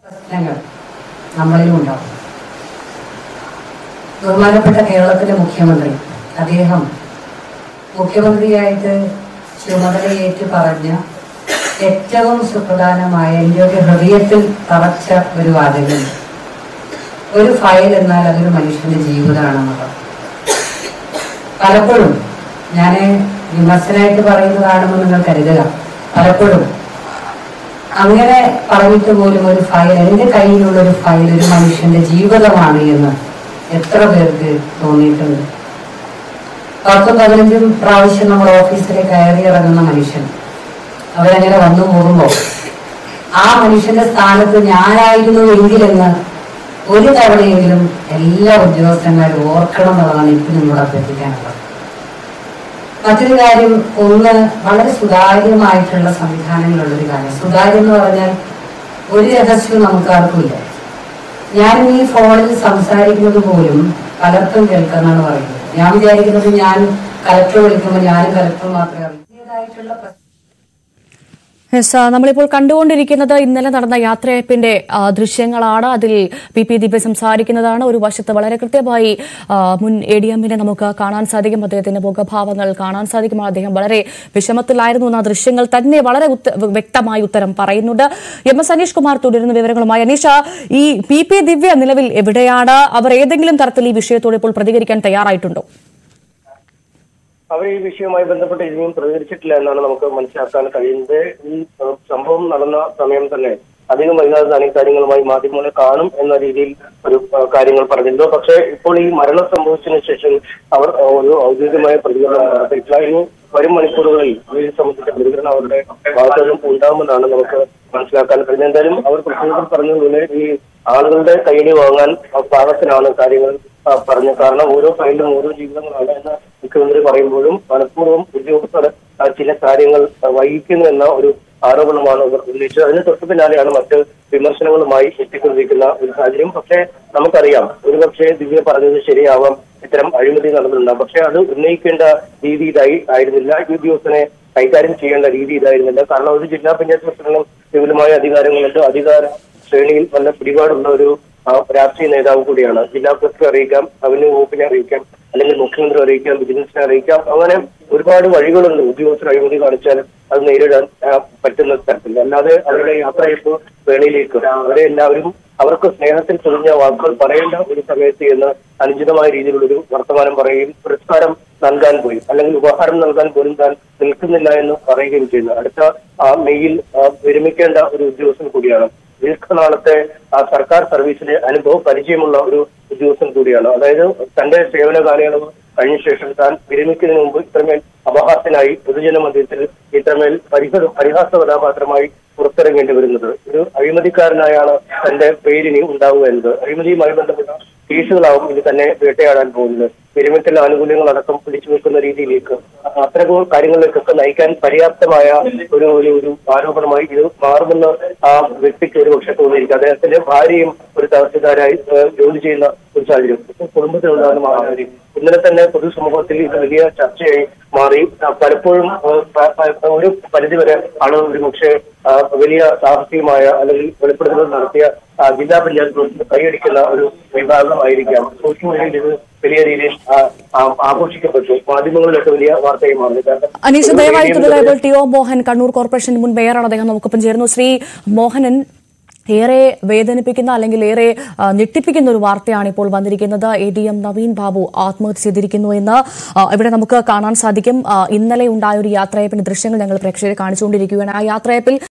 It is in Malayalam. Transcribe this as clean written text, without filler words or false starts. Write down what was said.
പ്രശ്നങ്ങൾ നമ്മളിലും ഉണ്ടാവും. ബഹുമാനപ്പെട്ട കേരളത്തിലെ മുഖ്യമന്ത്രി അദ്ദേഹം മുഖ്യമന്ത്രിയായിട്ട് ചുമതലയേറ്റ് പറഞ്ഞ ഏറ്റവും സുപ്രധാനമായ എൻ്റെ ഹൃദയത്തിൽ തറച്ച ഒരു വാചകം, ഒരു ഫയൽ എന്നാൽ അതൊരു മനുഷ്യന്റെ ജീവിതമാണെന്നുള്ളത്. പലപ്പോഴും ഞാൻ വിമർശനമായിട്ട് പറയുന്നതാണെന്ന് നിങ്ങൾ കരുതുക. പലപ്പോഴും അങ്ങനെ പറഞ്ഞിട്ട് പോലും ഒരു ഫയൽ, എൻ്റെ കയ്യിലുള്ള ഒരു ഫയൽ ഒരു മനുഷ്യന്റെ ജീവിതമാണ് എന്ന് എത്ര പേർക്ക് തോന്നിയിട്ടുണ്ട്. 10-15 പ്രാവശ്യം നമ്മൾ ഓഫീസിലെ കയറി ഇറങ്ങുന്ന മനുഷ്യൻ അവരങ്ങനെ വന്നു പോകുമ്പോൾ ആ മനുഷ്യന്റെ സ്ഥാനത്ത് ഞാനായിരുന്നു എങ്കിലെന്ന് ഒരു തവണയെങ്കിലും എല്ലാ ഉദ്യോഗസ്ഥന്മാരും ഓർക്കണം എന്നുള്ളതാണ് എനിക്ക് നിങ്ങളോട് അഭ്യർത്ഥിക്കാനുള്ളത്. മറ്റൊരു കാര്യം, ഒന്ന് വളരെ സുതാര്യമായിട്ടുള്ള സംവിധാനങ്ങളുള്ളൊരു കാര്യം. സുതാര്യം എന്ന് പറഞ്ഞാൽ ഒരു രഹസ്യവും നമുക്ക് ആർക്കുമില്ല. ഞാനും ഈ ഫോണിൽ സംസാരിക്കുന്നത് പോലും കലക്ടർ കേൾക്കാന്നാണ് പറയുന്നത്. ഞാൻ വിചാരിക്കുന്നത് ഞാൻ കലക്ടർ വിളിക്കുമ്പോൾ ഞാനും കലക്ടർ മാത്രമേ അറിയുന്നതായിട്ടുള്ള നമ്മളിപ്പോൾ കണ്ടുകൊണ്ടിരിക്കുന്നത് ഇന്നലെ നടന്ന യാത്രയപ്പിന്റെ ദൃശ്യങ്ങളാണ്. അതിൽ PP ദിവ്യ സംസാരിക്കുന്നതാണ്. ഒരു വശത്ത് വളരെ കൃത്യമായി മുൻ ADM-നെ നമുക്ക് കാണാൻ സാധിക്കും. അദ്ദേഹത്തിന്റെ മുഖഭാവങ്ങൾ കാണാൻ സാധിക്കും. അദ്ദേഹം വളരെ വിഷമത്തിലായിരുന്നു എന്ന ദൃശ്യങ്ങൾ തന്നെ വളരെ വ്യക്തമായി ഉത്തരം പറയുന്നുണ്ട്. MS അനീഷ് കുമാർ തുടരുന്ന വിവരങ്ങളുമായി. അനീഷ, ഈ PP ദിവ്യ നിലവിൽ എവിടെയാണ്? അവർ ഏതെങ്കിലും തരത്തിൽ ഈ വിഷയത്തോട് ഇപ്പോൾ പ്രതികരിക്കാൻ തയ്യാറായിട്ടുണ്ടോ? അവർ ഈ വിഷയവുമായി ബന്ധപ്പെട്ട് ഇനിയും പ്രതികരിച്ചിട്ടില്ല എന്നാണ് നമുക്ക് മനസ്സിലാക്കാൻ കഴിയുന്നത്. ഈ സംഭവം നടന്ന സമയം തന്നെ അധികം വൈകാതെ തന്നെ കാര്യങ്ങളുമായി മാധ്യമങ്ങളെ കാണും എന്ന രീതിയിൽ ഒരു കാര്യങ്ങൾ പറഞ്ഞിരുന്നു. പക്ഷേ ഇപ്പോൾ ഈ മരണം സംഭവിച്ചതിനു ശേഷം അവർ ഒരു ഔദ്യോഗികമായ പ്രതികരണം നടത്തിയിട്ടില്ല. ഇനി വരും മണിക്കൂറുകളിൽ ഇത് സംബന്ധിച്ച പ്രതികരണം അവരുടെ ഭാഗത്തും ഉണ്ടാകുമെന്നാണ് നമുക്ക് മനസ്സിലാക്കാൻ കഴിഞ്ഞത്. എന്തായാലും അവർ പ്രത്യേകം പറഞ്ഞതുപോലെ ഈ ആളുകളുടെ കൈയടി വാങ്ങാൻ പാകത്തിനാണ് കാര്യങ്ങൾ പറഞ്ഞു. കാരണം ഓരോ ഫയലിലും ഓരോ ജീവിതങ്ങളാണ് എന്ന് മുഖ്യമന്ത്രി പറയുമ്പോഴും മനഃപൂർവ്വം ഉദ്യോഗസ്ഥർ ചില കാര്യങ്ങൾ വഹിക്കുന്നു എന്ന ഒരു ആരോപണമാണ് ഇവർ ഉന്നയിച്ചത്. അതിന് തൊട്ടു പിന്നാലെയാണ് മറ്റ് വിമർശനങ്ങളുമായി എത്തിക്കൊണ്ടിരിക്കുന്ന ഒരു സാഹചര്യം. പക്ഷേ നമുക്കറിയാം, ഒരുപക്ഷെ ദിവ്യ പറഞ്ഞത് ശരിയാവാം, ഇത്തരം അഴിമതി നടന്നിട്ടുണ്ടാകും. പക്ഷെ അത് ഉന്നയിക്കേണ്ട രീതി ആയിരുന്നില്ല. ഈ ഉദ്യോഗസ്ഥനെ കൈകാര്യം ചെയ്യേണ്ട രീതി ഇതായിരുന്നില്ല. കാരണം ഒരു ജില്ലാ പഞ്ചായത്ത് പ്രസിഡന്റും വിപുലമായ അധികാരങ്ങളുണ്ട്. അധികാര ശ്രേണിയിൽ നല്ല പിടിപാടുള്ള ഒരു രാഷ്ട്രീയ നേതാവ് കൂടിയാണ്. ജില്ലാ കളക്ടറെ അറിയിക്കാം, റവന്യൂ വകുപ്പിനെ അറിയിക്കാം, അല്ലെങ്കിൽ മുഖ്യമന്ത്രി അറിയിക്കാം, വിജിലൻസിനെ അറിയിക്കാം. അങ്ങനെ ഒരുപാട് വഴികളുണ്ട് ഉദ്യോഗസ്ഥർ അഴിമതി കാണിച്ചാൽ അത് നേരിടാൻ പറ്റുന്ന തരത്തിൽ. അല്ലാതെ അവരുടെ യാത്രയപ്പ് വേളയിലേക്ക് അവരെ എല്ലാവരും അവർക്ക് സ്നേഹത്തിൽ പൊതിഞ്ഞ വാക്കുകൾ പറയേണ്ട ഒരു സമയത്ത് എന്ന് അനുചിതമായ രീതിയിലുള്ളൊരു വർത്തമാനം പറയുകയും പുരസ്കാരം നൽകാൻ പോയി അല്ലെങ്കിൽ ഉപഹാരം നൽകാൻ പോലും താൻ നിൽക്കുന്നില്ല എന്ന് പറയുകയും ചെയ്യുന്നു. അടുത്ത മെയ്യിൽ വിരമിക്കേണ്ട ഒരു ഉദ്യോഗസ്ഥൻ കൂടിയാണ്. ദീർഘനാളത്തെ സർക്കാർ സർവീസിലെ അനുഭവ പരിചയമുള്ള ഒരു ഉദ്യോഗസ്ഥൻ കൂടിയാണ്. അതായത് തന്റെ സേവന കാലയളവ് കഴിഞ്ഞ ശേഷം താൻ വിരമിക്കുന്നതിന് മുമ്പ് ഇത്രമേൽ അപഹാസ്യനായി പൊതുജന മധ്യത്തിൽ ഇത്രമേൽ പരിഹാസ കഥാപാത്രമായി പുറത്തിറങ്ങേണ്ടി വരുന്നത്. ഒരു അഴിമതിക്കാരനായാണ് തന്റെ പേരിന് ഉണ്ടാവുക എന്നത്. അഴിമതിയുമായി ബന്ധപ്പെട്ട കേസുകളാവും ഇത് തന്നെ വേട്ടയാടാൻ പോകുന്നത്. വിരമിക്കൽ ആനുകൂല്യങ്ങൾ അടക്കം പിടിച്ചു വെക്കുന്ന രീതിയിലേക്ക് അത്തരം കാര്യങ്ങളിലേക്കൊക്കെ നയിക്കാൻ പര്യാപ്തമായ ഒരു ആരോപണമായി ഇത് മാറുമെന്ന് ആ വ്യക്തിക്ക് ഒരു പക്ഷെ തോന്നിയിരിക്കും. അദ്ദേഹത്തിന്റെ ഭാര്യയും ഒരു തഹസിൽദാരായി ജോലി ചെയ്യുന്ന ഒരു സാഹചര്യം കുടുംബത്തിലുണ്ടാകുന്ന മഹാമാരി ഇന്നലെ തന്നെ പൊതുസമൂഹത്തിൽ ഇത് വലിയ ചർച്ചയായി മാറി. പലപ്പോഴും ഒരു പരിധിവരെ ആളുകൾ ഒരു പക്ഷേ വലിയ സാഹസികമായ അല്ലെങ്കിൽ വെളിപ്പെടുത്തലുകൾ നടത്തിയ ജില്ലാ പഞ്ചായത്ത് പ്രസിഡന്റ് കൈയടിക്കുന്ന ഒരു വിഭാഗമായിരിക്കാം. സോഷ്യൽ മീഡിയയിൽ ഇത് വലിയ രീതിയിൽ ആഘോഷിക്കപ്പെട്ടു. മാധ്യമങ്ങളിലൊക്കെ വലിയ വാർത്തയായി മാറി. അനീഷ്, ദയവായി തുടരുക. TO മോഹൻ, കണ്ണൂർ കോർപ്പറേഷൻ മുൻ മേയറാണ്. അദ്ദേഹം നമുക്കൊപ്പം ചേരുന്നു. ശ്രീ മോഹനൻ, ഏറെ വേദനിപ്പിക്കുന്ന അല്ലെങ്കിൽ ഏറെ ഞെട്ടിപ്പിക്കുന്ന ഒരു വാർത്തയാണ് ഇപ്പോൾ വന്നിരിക്കുന്നത്. ADM നവീൻ ബാബു ആത്മഹത്യ ചെയ്തിരിക്കുന്നു എന്ന് ഇവിടെ നമുക്ക് കാണാൻ സാധിക്കും. ഇന്നലെ ഉണ്ടായ ഒരു യാത്രയപ്പിന്റെ ദൃശ്യങ്ങൾ ഞങ്ങൾ പ്രേക്ഷകരെ കാണിച്ചുകൊണ്ടിരിക്കുകയാണ്. ആ യാത്രയപ്പിൽ